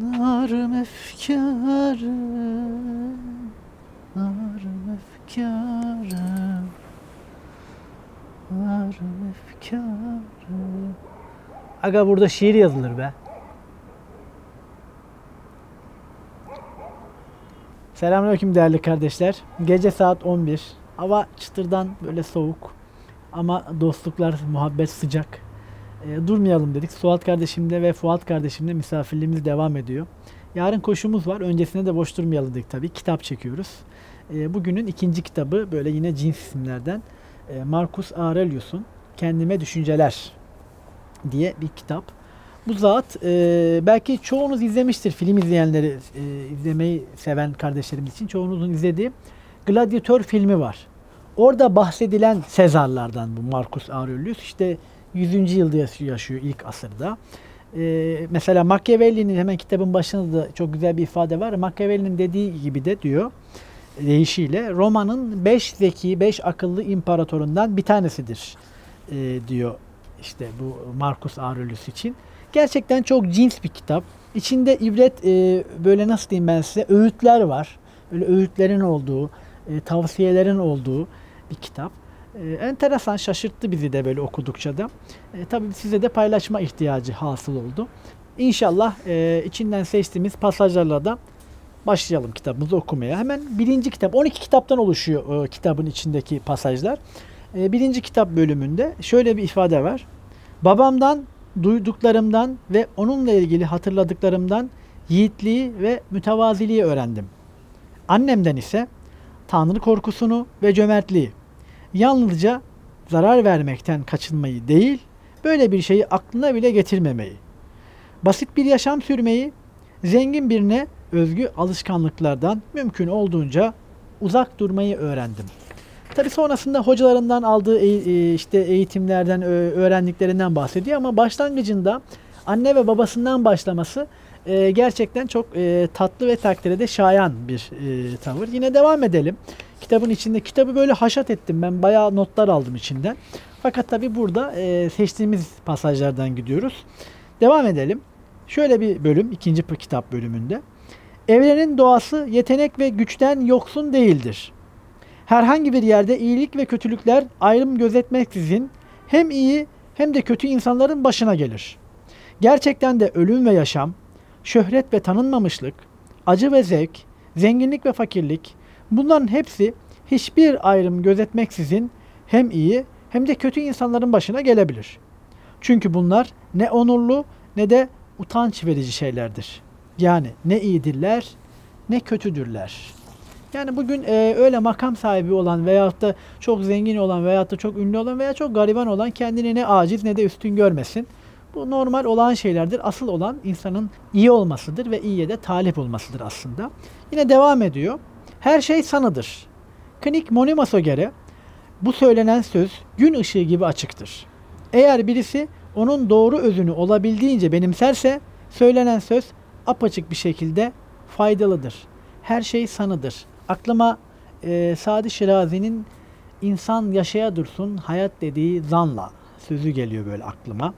Narım efkarım, narım efkarım, narım efkarım. Aga burada şiir yazılır be. Selamünaleyküm değerli kardeşler. Gece saat 11. Hava çıtırdan böyle soğuk. Ama dostluklar, muhabbet sıcak. Durmayalım dedik. Suat kardeşimle ve Fuat kardeşimle misafirliğimiz devam ediyor. Yarın koşumuz var. Öncesinde de boş durmayalım dedik tabii. Kitap çekiyoruz. Bugünün ikinci kitabı böyle yine cins isimlerden. Marcus Aurelius'un Kendime Düşünceler diye bir kitap. Bu zat belki çoğunuz izlemiştir. Film izleyenleri, izlemeyi seven kardeşlerimiz için çoğunuzun izlediği Gladiator filmi var. Orada bahsedilen Sezarlardan bu Marcus Aurelius işte 100. yılda yaşıyor ilk asırda. Mesela Machiavelli'nin hemen kitabın başında da çok güzel bir ifade var. Machiavelli'nin dediği gibi de diyor deyişiyle Roma'nın 5 zeki, 5 akıllı imparatorundan bir tanesidir diyor işte bu Marcus Aurelius için. Gerçekten çok cins bir kitap. İçinde ibret böyle nasıl diyeyim ben size öğütler var. Böyle öğütlerin olduğu, tavsiyelerin olduğu bir kitap. Enteresan, şaşırttı bizi de böyle okudukça da. Tabii size de paylaşma ihtiyacı hasıl oldu. İnşallah içinden seçtiğimiz pasajlarla da başlayalım kitabımızı okumaya. Hemen birinci kitap, 12 kitaptan oluşuyor kitabın içindeki pasajlar. Birinci kitap bölümünde şöyle bir ifade var. Babamdan, duyduklarımdan ve onunla ilgili hatırladıklarımdan yiğitliği ve mütevaziliği öğrendim. Annemden ise Tanrı korkusunu ve cömertliği, yalnızca zarar vermekten kaçınmayı değil, böyle bir şeyi aklına bile getirmemeyi, basit bir yaşam sürmeyi, zengin birine özgü alışkanlıklardan mümkün olduğunca uzak durmayı öğrendim. Tabi sonrasında hocalarından aldığı işte eğitimlerden, öğrendiklerinden bahsediyor ama başlangıcında anne ve babasından başlaması gerçekten çok tatlı ve takdire de şayan bir tavır. Yine devam edelim. Kitabın içinde, kitabı böyle haşat ettim ben, bayağı notlar aldım içinden. Fakat tabi burada seçtiğimiz pasajlardan gidiyoruz. Devam edelim. Şöyle bir bölüm, ikinci kitap bölümünde. Evrenin doğası yetenek ve güçten yoksun değildir. Herhangi bir yerde iyilik ve kötülükler ayrım gözetmeksizin hem iyi hem de kötü insanların başına gelir. Gerçekten de ölüm ve yaşam, şöhret ve tanınmamışlık, acı ve zevk, zenginlik ve fakirlik, bunların hepsi hiçbir ayrım gözetmeksizin hem iyi hem de kötü insanların başına gelebilir. Çünkü bunlar ne onurlu ne de utanç verici şeylerdir. Yani ne iyidirler ne kötüdürler. Yani bugün öyle makam sahibi olan veyahut da çok zengin olan veyahut da çok ünlü olan veya çok gariban olan kendini ne aciz ne de üstün görmesin. Bu normal olan şeylerdir. Asıl olan insanın iyi olmasıdır ve iyiye de talip olmasıdır aslında. Yine devam ediyor. Her şey sanıdır. Knik Monimas'a göre bu söylenen söz gün ışığı gibi açıktır. Eğer birisi onun doğru özünü olabildiğince benimserse söylenen söz apaçık bir şekilde faydalıdır. Her şey sanıdır. Aklıma Sadi Şirazi'nin insan yaşaya dursun hayat dediği zanla sözü geliyor böyle aklıma.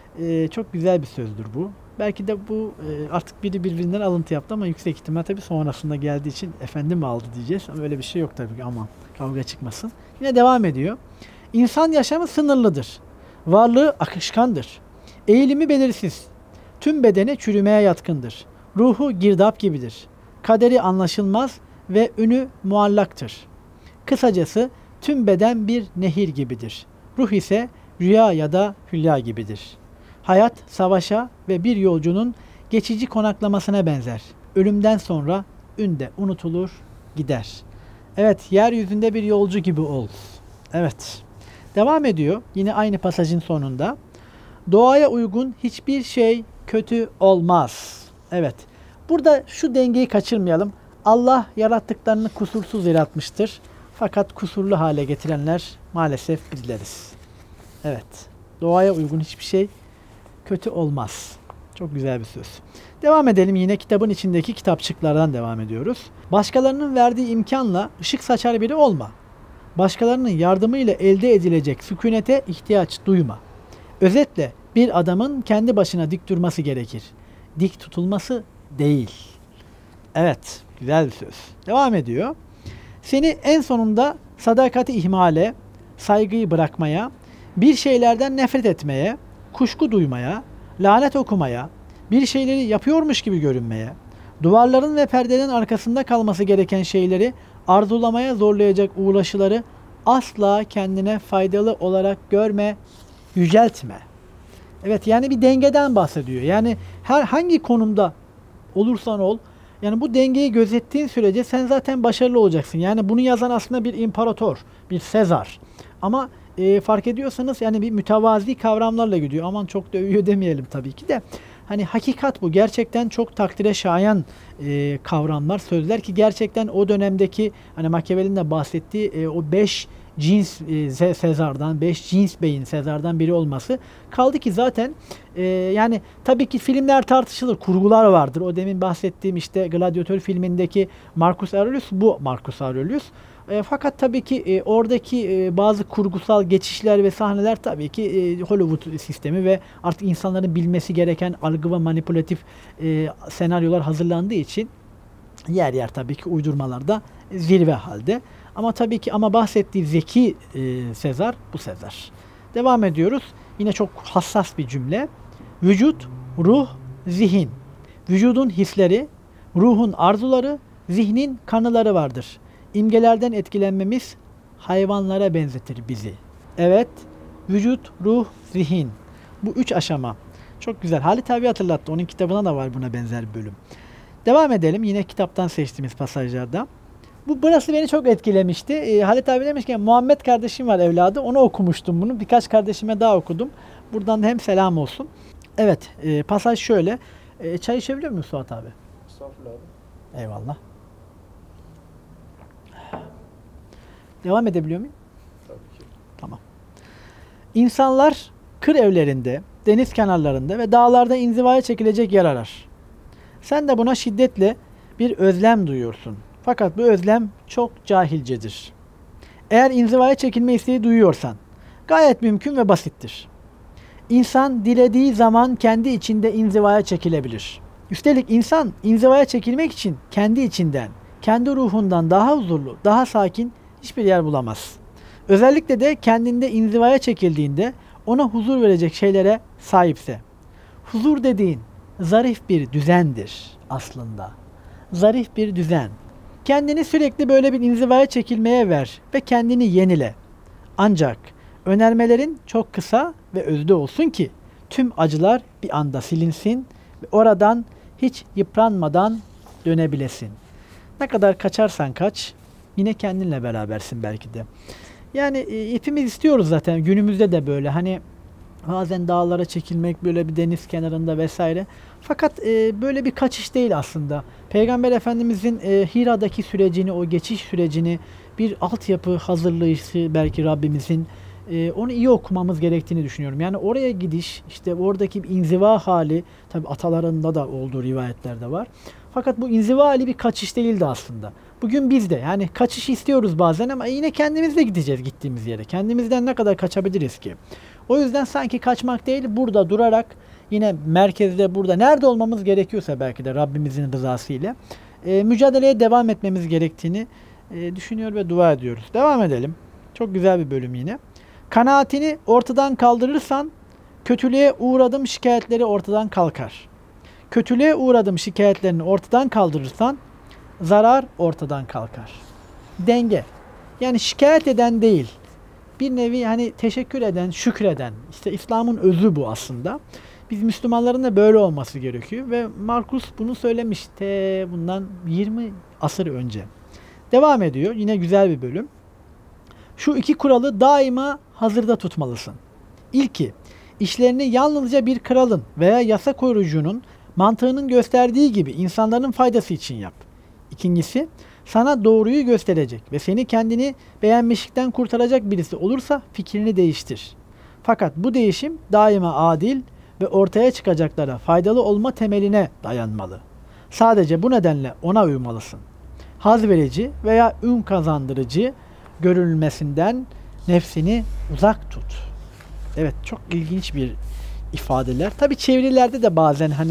Çok güzel bir sözdür bu. Belki de bu artık biri birbirinden alıntı yaptı ama yüksek ihtimal tabii sonrasında geldiği için efendim aldı diyeceğiz. Ama öyle bir şey yok tabii ki, aman kavga çıkmasın. Yine devam ediyor. İnsan yaşamı sınırlıdır. Varlığı akışkandır. Eğilimi belirsiz. Tüm bedeni çürümeye yatkındır. Ruhu girdap gibidir. Kaderi anlaşılmaz ve ünü muallaktır. Kısacası tüm beden bir nehir gibidir. Ruh ise rüya ya da hülya gibidir. Hayat savaşa ve bir yolcunun geçici konaklamasına benzer. Ölümden sonra ün de unutulur, gider. Evet, yeryüzünde bir yolcu gibi ol. Evet. Devam ediyor yine aynı pasajın sonunda. Doğaya uygun hiçbir şey kötü olmaz. Evet. Burada şu dengeyi kaçırmayalım. Allah yarattıklarını kusursuz yaratmıştır. Fakat kusurlu hale getirenler maalesef bizleriz. Evet. Doğaya uygun hiçbir şey kötü olmaz. Çok güzel bir söz. Devam edelim, yine kitabın içindeki kitapçıklardan devam ediyoruz. Başkalarının verdiği imkanla ışık saçar biri olma. Başkalarının yardımıyla elde edilecek sükunete ihtiyaç duyma. Özetle bir adamın kendi başına dik durması gerekir. Dik tutulması değil. Evet, güzel bir söz. Devam ediyor. Seni en sonunda sadakati ihmale, saygıyı bırakmaya, bir şeylerden nefret etmeye, kuşku duymaya, lanet okumaya, bir şeyleri yapıyormuş gibi görünmeye, duvarların ve perdelerin arkasında kalması gereken şeyleri arzulamaya zorlayacak uğraşıları asla kendine faydalı olarak görme, yüceltme. Evet, yani bir dengeden bahsediyor. Yani hangi konumda olursan ol, yani bu dengeyi gözettiğin sürece sen zaten başarılı olacaksın. Yani bunu yazan aslında bir imparator, bir Sezar. Ama fark ediyorsanız yani bir mütevazi kavramlarla gidiyor. Aman çok da övüyor demeyelim tabii ki de. Hani hakikat bu. Gerçekten çok takdire şayan kavramlar, sözler ki gerçekten o dönemdeki hani Machiavelli'nin de bahsettiği o 5 cins Sezar'dan, 5 cins beyin Sezar'dan biri olması. Kaldı ki zaten yani tabii ki filmler tartışılır, kurgular vardır. O demin bahsettiğim işte Gladiator filmindeki Marcus Aurelius bu Marcus Aurelius. Fakat tabii ki oradaki bazı kurgusal geçişler ve sahneler tabii ki Hollywood sistemi ve artık insanların bilmesi gereken algı ve manipülatif senaryolar hazırlandığı için yer yer tabii ki uydurmalarda zirve halde. Ama tabii ki bahsettiği zeki Sezar bu Sezar. Devam ediyoruz. Yine çok hassas bir cümle. Vücut, ruh, zihin. Vücudun hisleri, ruhun arzuları, zihnin kanıları vardır. İmgelerden etkilenmemiz hayvanlara benzetir bizi. Evet, vücut, ruh, zihin. Bu 3 aşama. Çok güzel. Halit abi hatırlattı. Onun kitabına da var buna benzer bir bölüm. Devam edelim. Yine kitaptan seçtiğimiz pasajlarda. Burası beni çok etkilemişti. Halit abi demiş ki Muhammed kardeşim var evladı. Onu okumuştum bunu. Birkaç kardeşime daha okudum. Buradan da hem selam olsun. Evet. Pasaj şöyle. Çay içebiliyor muyum Suat abi? Estağfurullah abi. Eyvallah. Devam edebiliyor muyum? Tabii ki. Tamam. İnsanlar kır evlerinde, deniz kenarlarında ve dağlarda inzivaya çekilecek yer arar. Sen de buna şiddetle bir özlem duyuyorsun. Fakat bu özlem çok cahilcedir. Eğer inzivaya çekilme isteği duyuyorsan, gayet mümkün ve basittir. İnsan dilediği zaman kendi içinde inzivaya çekilebilir. Üstelik insan inzivaya çekilmek için kendi içinden, kendi ruhundan daha huzurlu, daha sakin hiçbir yer bulamaz. Özellikle de kendinde inzivaya çekildiğinde ona huzur verecek şeylere sahipse. Huzur dediğin zarif bir düzendir aslında. Zarif bir düzen. Kendini sürekli böyle bir inzivaya çekilmeye ver ve kendini yenile. Ancak önermelerin çok kısa ve özlü olsun ki tüm acılar bir anda silinsin ve oradan hiç yıpranmadan dönebilesin. Ne kadar kaçarsan kaç, yine kendinle berabersin belki de. Yani hepimiz istiyoruz zaten günümüzde de böyle hani bazen dağlara çekilmek böyle bir deniz kenarında vesaire. Fakat böyle bir kaçış değil aslında. Peygamber Efendimizin Hira'daki sürecini, o geçiş sürecini bir altyapı hazırlayışı belki Rabbimizin onu iyi okumamız gerektiğini düşünüyorum. Yani oraya gidiş, işte oradaki bir inziva hali, tabi atalarında da olduğu rivayetlerde var. Fakat bu inziva hali bir kaçış değildi aslında. Bugün biz de yani kaçış istiyoruz bazen ama yine kendimiz de gideceğiz gittiğimiz yere. Kendimizden ne kadar kaçabiliriz ki? O yüzden sanki kaçmak değil, burada durarak yine merkezde burada nerede olmamız gerekiyorsa belki de Rabbimizin rızası ile mücadeleye devam etmemiz gerektiğini düşünüyor ve dua ediyoruz. Devam edelim. Çok güzel bir bölüm yine. Kanaatini ortadan kaldırırsan kötülüğe uğradım şikayetleri ortadan kalkar. Kötülüğe uğradım şikayetlerini ortadan kaldırırsan zarar ortadan kalkar. Denge. Yani şikayet eden değil. Bir nevi hani teşekkür eden, şükreden. İşte İslam'ın özü bu aslında. Biz Müslümanların da böyle olması gerekiyor ve Markus bunu söylemişti bundan 20 asır önce. Devam ediyor. Yine güzel bir bölüm. Şu iki kuralı daima hazırda tutmalısın. İlki, işlerini yalnızca bir kralın veya yasa koruyucunun mantığının gösterdiği gibi insanların faydası için yap. İkincisi, sana doğruyu gösterecek ve seni kendini beğenmişlikten kurtaracak birisi olursa fikrini değiştir. Fakat bu değişim daima adil ve ortaya çıkacaklara faydalı olma temeline dayanmalı. Sadece bu nedenle ona uymalısın. Haz verici veya ün kazandırıcı görülmesinden nefsini uzak tut. Evet, çok ilginç bir ifadeler. Tabi çevirilerde de bazen hani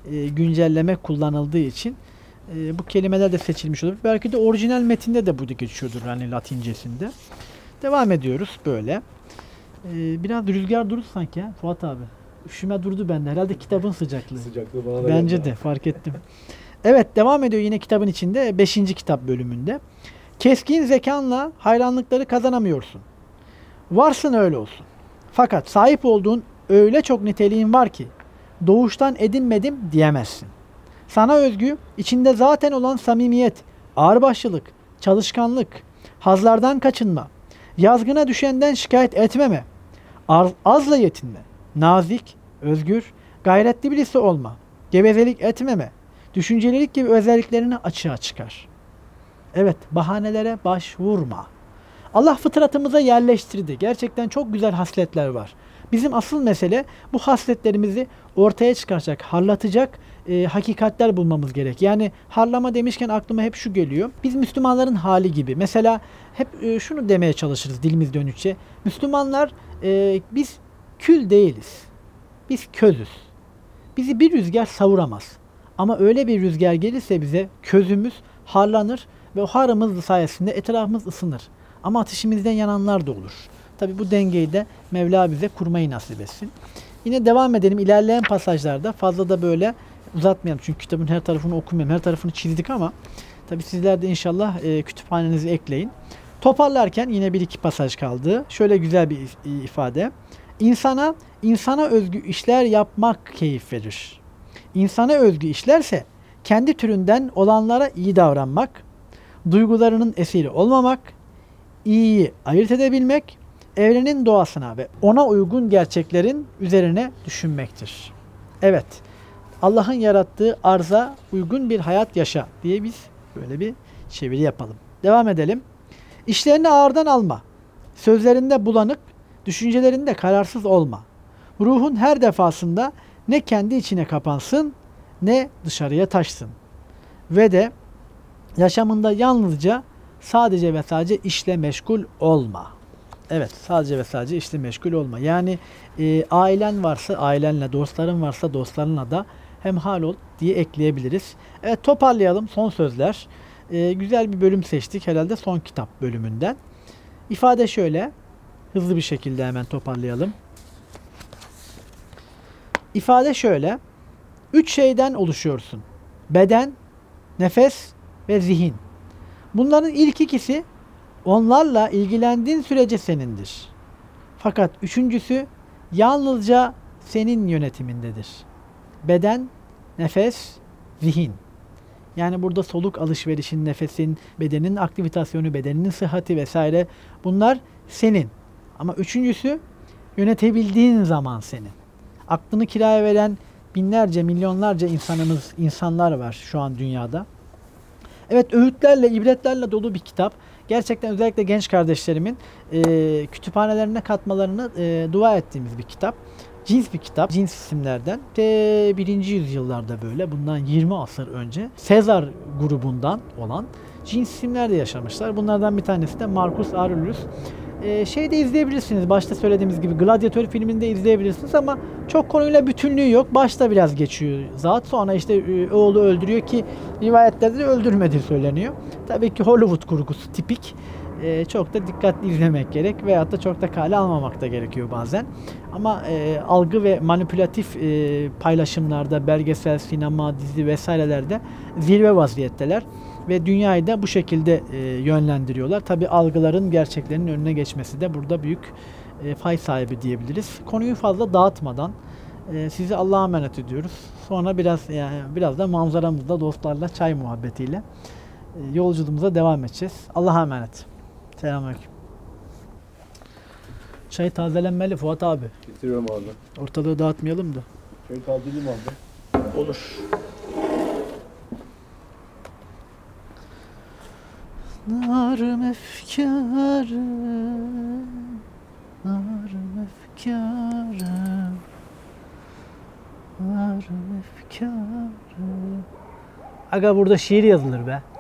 güncelleme kullanıldığı için bu kelimeler de seçilmiş olur. Belki de orijinal metinde de bu da geçiyordur hani Latincesinde. Devam ediyoruz böyle. Biraz rüzgar durdu sanki ya Fuat abi. Üşüme durdu bende. Herhalde kitabın sıcaklığı. Sıcaklığı bana da Bence geldi de abi. fark ettim. Evet, devam ediyor yine kitabın içinde 5. kitap bölümünde. Keskin zekanla hayranlıkları kazanamıyorsun. Varsın öyle olsun. Fakat sahip olduğun öyle çok niteliğin var ki doğuştan edinmedim diyemezsin. Sana özgü, içinde zaten olan samimiyet, ağırbaşlılık, çalışkanlık, hazlardan kaçınma, yazgına düşenden şikayet etmeme, azla yetinme, nazik, özgür, gayretli birisi olma, gevezelik etmeme, düşüncelilik gibi özelliklerini açığa çıkar. Evet, bahanelere başvurma. Allah fıtratımıza yerleştirdi. Gerçekten çok güzel hasletler var. Bizim asıl mesele bu hasletlerimizi ortaya çıkaracak, harlatacak hakikatler bulmamız gerek. Yani harlama demişken aklıma hep şu geliyor. Biz Müslümanların hali gibi. Mesela hep şunu demeye çalışırız dilimiz dönükçe. Müslümanlar biz kül değiliz. Biz közüz. Bizi bir rüzgar savuramaz. Ama öyle bir rüzgar gelirse bize közümüz harlanır ve o harımız sayesinde etrafımız ısınır. Ama ateşimizden yananlar da olur. Tabi bu dengeyi de Mevla bize kurmayı nasip etsin. Yine devam edelim. İlerleyen pasajlarda fazla da böyle uzatmayalım. Çünkü kitabın her tarafını okumayalım. Her tarafını çizdik ama tabi sizler de inşallah kütüphanenizi ekleyin. Toparlarken yine bir iki pasaj kaldı. Şöyle güzel bir ifade. İnsana özgü işler yapmak keyif verir. İnsana özgü işlerse kendi türünden olanlara iyi davranmak, duygularının esiri olmamak, iyiyi ayırt edebilmek, evrenin doğasına ve ona uygun gerçeklerin üzerine düşünmektir. Evet, Allah'ın yarattığı arza uygun bir hayat yaşa diye biz böyle bir çeviri yapalım. Devam edelim. İşlerini ağırdan alma. Sözlerinde bulanık, düşüncelerinde kararsız olma. Ruhun her defasında ne kendi içine kapansın ne dışarıya taşsın. Ve de yaşamında yalnızca sadece ve sadece işle meşgul olma. Evet, sadece ve sadece işle meşgul olma. Yani ailen varsa ailenle, dostların varsa dostlarınla da hemhal ol diye ekleyebiliriz. Evet, toparlayalım son sözler. Güzel bir bölüm seçtik herhalde son kitap bölümünden. İfade şöyle, hızlı bir şekilde hemen toparlayalım. İfade şöyle, 3 şeyden oluşuyorsun. Beden, nefes ve zihin. Bunların ilk ikisi onlarla ilgilendiğin sürece senindir. Fakat üçüncüsü yalnızca senin yönetimindedir. Beden, nefes, zihin. Yani burada soluk alışverişin, nefesin, bedenin aktivitasyonu, bedeninin sıhhati vesaire bunlar senin. Ama üçüncüsü yönetebildiğin zaman senin. Aklını kiraya veren binlerce, milyonlarca insanlar var şu an dünyada. Evet, öğütlerle, ibretlerle dolu bir kitap. Gerçekten özellikle genç kardeşlerimin kütüphanelerine katmalarını dua ettiğimiz bir kitap. Cins bir kitap. Cins isimlerden. 1. yüzyıllarda böyle bundan 20 asır önce Sezar grubundan olan cins isimlerde yaşamışlar. Bunlardan bir tanesi de Marcus Aurelius. Şeyde izleyebilirsiniz. Başta söylediğimiz gibi Gladiator filminde izleyebilirsiniz ama çok konuyla bütünlüğü yok. Başta biraz geçiyor zat. Sonra işte oğlu öldürüyor ki rivayetlerde de öldürmediği söyleniyor. Tabii ki Hollywood kurgusu tipik. Çok da dikkatli izlemek gerek veyahut da çok da kale almamak da gerekiyor bazen. Ama algı ve manipülatif paylaşımlarda, belgesel, sinema, dizi vesairelerde zirve vaziyetteler. Ve dünyayı da bu şekilde yönlendiriyorlar. Tabi algıların gerçeklerin önüne geçmesi de burada büyük pay sahibi diyebiliriz. Konuyu fazla dağıtmadan sizi Allah'a emanet ediyoruz. Sonra biraz da manzaramızda dostlarla çay muhabbetiyle yolculuğumuza devam edeceğiz. Allah'a emanet. Selamünaleyküm. Çay tazelenmeli Fuat abi. Getiriyorum abi. Ortalığı dağıtmayalım da. Çay tazeleyeyim abi. Olur. Narım efkarım, narım efkarım, narım efkarım. Aga burada şiir yazılır be.